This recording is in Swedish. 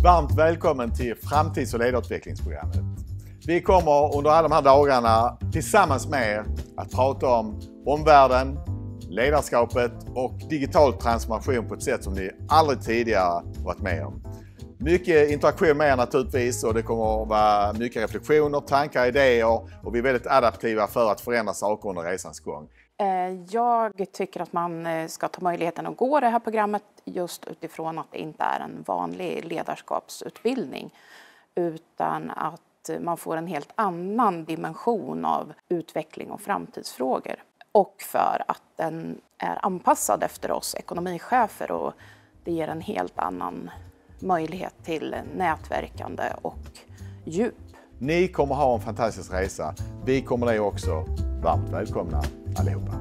Varmt välkommen till Framtids- och ledarutvecklingsprogrammet. Vi kommer under alla de här dagarna tillsammans med er att prata om omvärlden, ledarskapet och digital transformation på ett sätt som ni aldrig tidigare varit med om. Mycket interaktion med er naturligtvis, och det kommer att vara mycket reflektioner, tankar, idéer, och vi är väldigt adaptiva för att förändra saker under resans gång. Jag tycker att man ska ta möjligheten att gå det här programmet just utifrån att det inte är en vanlig ledarskapsutbildning, utan att man får en helt annan dimension av utveckling och framtidsfrågor. Och för att den är anpassad efter oss ekonomichefer, och det ger en helt annan möjlighet till nätverkande och djup. Ni kommer ha en fantastisk resa. Vi kommer det också. Varmt välkomna allihopa.